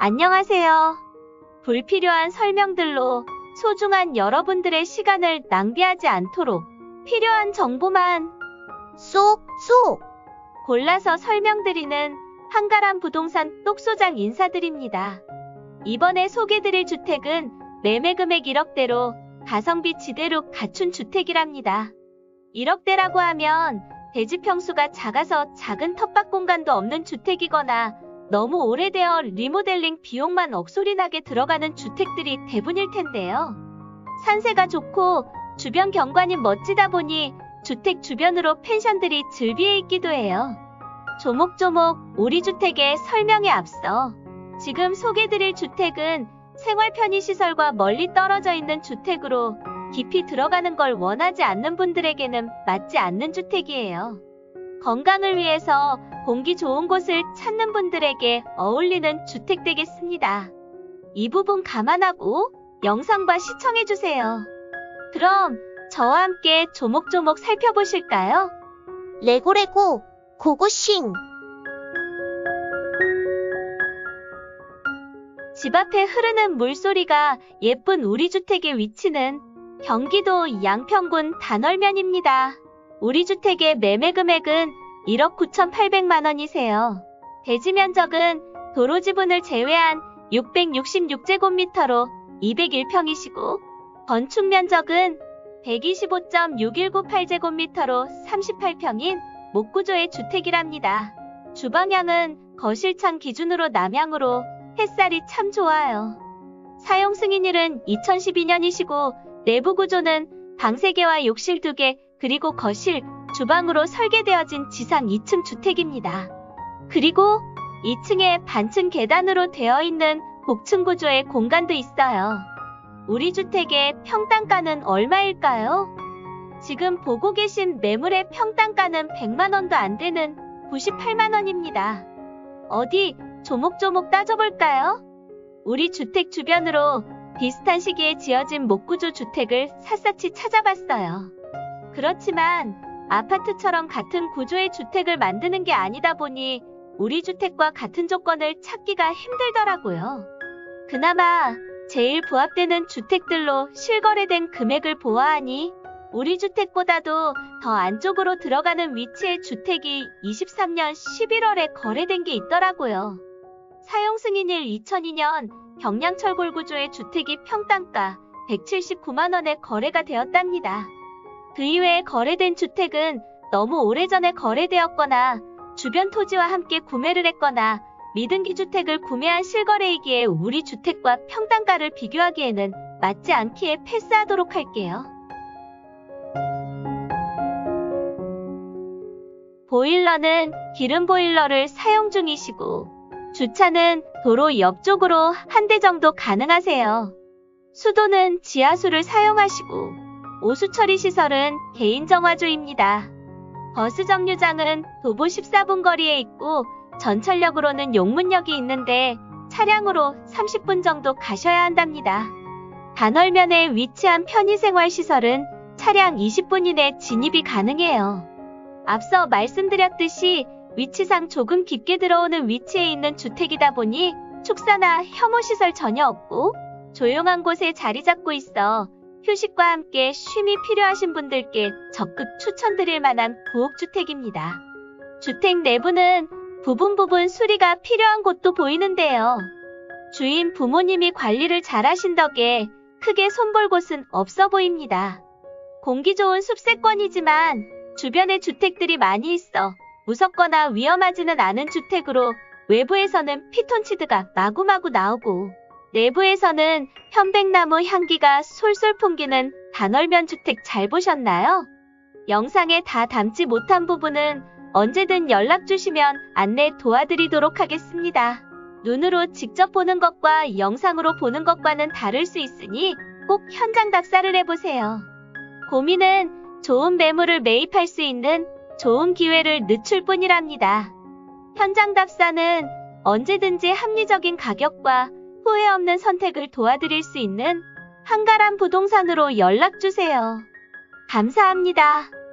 안녕하세요. 불필요한 설명들로 소중한 여러분들의 시간을 낭비하지 않도록 필요한 정보만 쏙쏙 골라서 설명드리는 한가람 부동산 똑소장 인사드립니다. 이번에 소개드릴 주택은 매매금액 1억대로 가성비 지대로 갖춘 주택이랍니다. 1억대라고 하면 대지평수가 작아서 작은 텃밭 공간도 없는 주택이거나 너무 오래되어 리모델링 비용만 억소리나게 들어가는 주택들이 대부분일 텐데요. 산세가 좋고 주변 경관이 멋지다 보니 주택 주변으로 펜션들이 즐비해 있기도 해요. 조목조목 우리 주택의 설명에 앞서 지금 소개드릴 주택은 생활 편의시설과 멀리 떨어져 있는 주택으로 깊이 들어가는 걸 원하지 않는 분들에게는 맞지 않는 주택이에요. 건강을 위해서 공기 좋은 곳을 찾는 분들에게 어울리는 주택 되겠습니다. 이 부분 감안하고 영상과 시청해주세요. 그럼 저와 함께 조목조목 살펴보실까요? 레고레고 고고싱. 집 앞에 흐르는 물소리가 예쁜 우리 주택의 위치는 경기도 양평군 단월면입니다. 우리 주택의 매매 금액은 1억 9,800만 원이세요. 대지 면적은 도로 지분을 제외한 666제곱미터로 201평이시고 건축 면적은 125.6198제곱미터로 38평인 목구조의 주택이랍니다. 주방향은 거실창 기준으로 남향으로 햇살이 참 좋아요. 사용 승인일은 2012년이시고 내부 구조는 방 3개와 욕실 2개 그리고 거실, 주방으로 설계되어진 지상 2층 주택입니다. 그리고 2층에 반층 계단으로 되어 있는 복층 구조의 공간도 있어요. 우리 주택의 평당가는 얼마일까요? 지금 보고 계신 매물의 평당가는 100만 원도 안 되는 98만 원입니다. 어디 조목조목 따져볼까요? 우리 주택 주변으로 비슷한 시기에 지어진 목구조 주택을 샅샅이 찾아봤어요. 그렇지만 아파트처럼 같은 구조의 주택을 만드는 게 아니다 보니 우리 주택과 같은 조건을 찾기가 힘들더라고요. 그나마 제일 부합되는 주택들로 실거래된 금액을 보아하니 우리 주택보다도 더 안쪽으로 들어가는 위치의 주택이 23년 11월에 거래된 게 있더라고요. 사용 승인일 2002년 경량철골 구조의 주택이 평당가 179만 원에 거래가 되었답니다. 그 이외에 거래된 주택은 너무 오래전에 거래되었거나 주변 토지와 함께 구매를 했거나 미등기 주택을 구매한 실거래이기에 우리 주택과 평당가를 비교하기에는 맞지 않기에 패스하도록 할게요. 보일러는 기름 보일러를 사용 중이시고 주차는 도로 옆쪽으로 한 대 정도 가능하세요. 수도는 지하수를 사용하시고 오수 처리 시설은 개인 정화조입니다. 버스 정류장은 도보 14분 거리에 있고 전철역으로는 용문역이 있는데 차량으로 30분 정도 가셔야 한답니다. 단월면에 위치한 편의생활시설은 차량 20분 이내 진입이 가능해요. 앞서 말씀드렸듯이 위치상 조금 깊게 들어오는 위치에 있는 주택이다 보니 축사나 혐오시설 전혀 없고 조용한 곳에 자리 잡고 있어 휴식과 함께 쉼이 필요하신 분들께 적극 추천드릴 만한 부엌주택입니다. 주택 내부는 부분 수리가 필요한 곳도 보이는데요. 주인 부모님이 관리를 잘하신 덕에 크게 손볼 곳은 없어 보입니다. 공기 좋은 숲세권이지만 주변에 주택들이 많이 있어 무섭거나 위험하지는 않은 주택으로 외부에서는 피톤치드가 마구마구 나오고 내부에서는 편백나무 향기가 솔솔 풍기는 단월면 주택 잘 보셨나요? 영상에 다 담지 못한 부분은 언제든 연락 주시면 안내 도와드리도록 하겠습니다. 눈으로 직접 보는 것과 영상으로 보는 것과는 다를 수 있으니 꼭 현장 답사를 해보세요. 고민은 좋은 매물을 매입할 수 있는 좋은 기회를 늦출 뿐이랍니다. 현장 답사는 언제든지 합리적인 가격과 후회 없는 선택을 도와드릴 수 있는 한가람 부동산으로 연락주세요. 감사합니다.